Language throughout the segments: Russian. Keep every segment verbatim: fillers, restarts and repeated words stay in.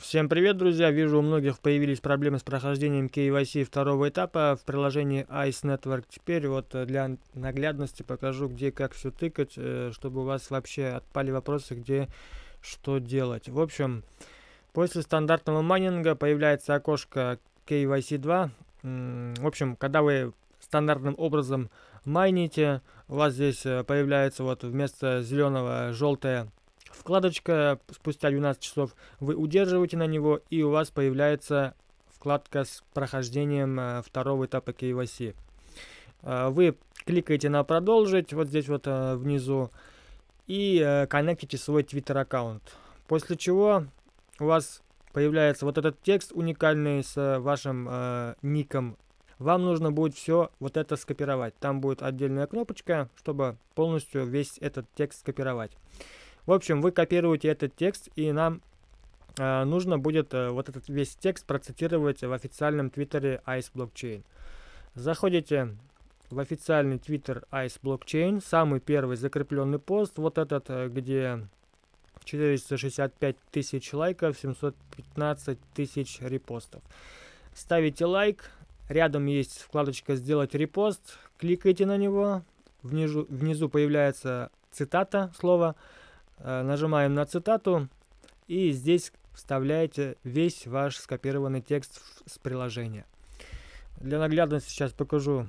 Всем привет, друзья! Вижу, у многих появились проблемы с прохождением кей вай си второго этапа в приложении Ice Network. Теперь вот для наглядности покажу, где и как все тыкать, чтобы у вас вообще отпали вопросы, где что делать. В общем, после стандартного майнинга появляется окошко кей вай си два. В общем, когда вы стандартным образом майните, у вас здесь появляется вот вместо зеленого желтая вкладочка. Спустя двенадцать часов вы удерживаете на него, и у вас появляется вкладка с прохождением э, второго этапа кей вай си. Э, вы кликаете на продолжить вот здесь вот э, внизу и э, коннектите свой Twitter аккаунт. После чего у вас появляется вот этот текст уникальный с э, вашим э, ником. Вам нужно будет все вот это скопировать. Там будет отдельная кнопочка, чтобы полностью весь этот текст скопировать. В общем, вы копируете этот текст, и нам э, нужно будет э, вот этот весь текст процитировать в официальном твиттере Ice Blockchain. Заходите в официальный твиттер Ice Blockchain, самый первый закрепленный пост, вот этот, э, где четыреста шестьдесят пять тысяч лайков, семьсот пятнадцать тысяч репостов. Ставите лайк, рядом есть вкладочка «Сделать репост», кликайте на него, внизу, внизу появляется цитата слова. Нажимаем на цитату, и здесь вставляете весь ваш скопированный текст с приложения. Для наглядности сейчас покажу,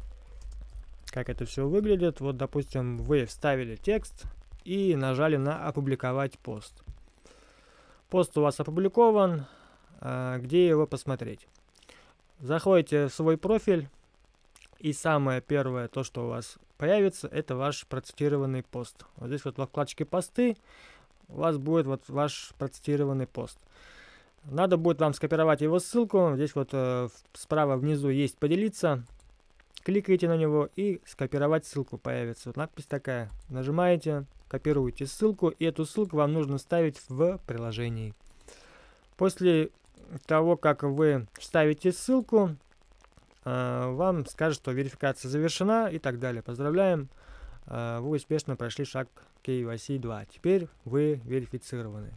как это все выглядит. Вот, допустим, вы вставили текст и нажали на «Опубликовать пост». Пост у вас опубликован. Где его посмотреть? Заходите в свой профиль, и самое первое, то, что у вас появится, это ваш процитированный пост. Вот здесь вот во вкладочке «Посты» у вас будет вот ваш процитированный пост. Надо будет вам скопировать его ссылку. Здесь вот э, справа внизу есть «Поделиться». Кликаете на него, и «Скопировать ссылку» появится. Вот надпись такая. Нажимаете, копируете ссылку, и эту ссылку вам нужно ставить в приложении. После того, как вы вставите ссылку, вам скажет, что верификация завершена и так далее. Поздравляем, вы успешно прошли шаг кей вай си два. Теперь вы верифицированы.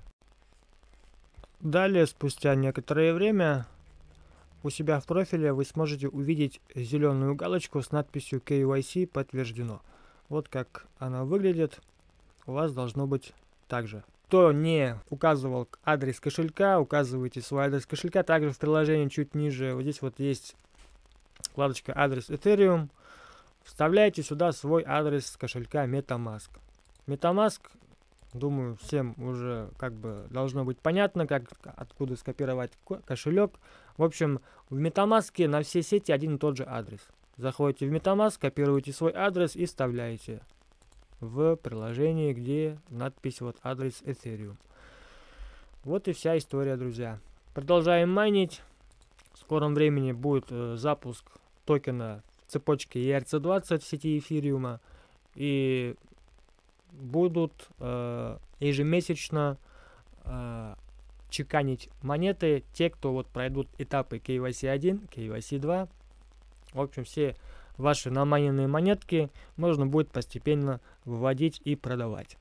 Далее, спустя некоторое время, у себя в профиле вы сможете увидеть зеленую галочку с надписью кей вай си подтверждено. Вот как она выглядит. У вас должно быть так же. Кто не указывал адрес кошелька, указывайте свой адрес кошелька. Также в приложении чуть ниже, вот здесь вот есть вкладочка «Адрес Ethereum». Вставляйте сюда свой адрес кошелька MetaMask. MetaMask, думаю, всем уже как бы должно быть понятно, как, откуда скопировать кошелек. В общем, в MetaMask на все сети один и тот же адрес. Заходите в MetaMask, копируете свой адрес и вставляете в приложении, где надпись вот «Адрес Ethereum». Вот и вся история, друзья. Продолжаем майнить. В скором времени будет э, запуск токена цепочки и эр си двадцать в сети эфириума, и будут э, ежемесячно э, чеканить монеты те, кто вот пройдут этапы кей вай си один, кей вай си два. В общем, все ваши намайненные монетки можно будет постепенно выводить и продавать.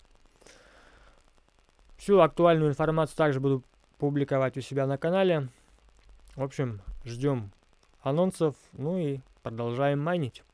Всю актуальную информацию также буду публиковать у себя на канале. В общем, ждем анонсов, ну и продолжаем майнить.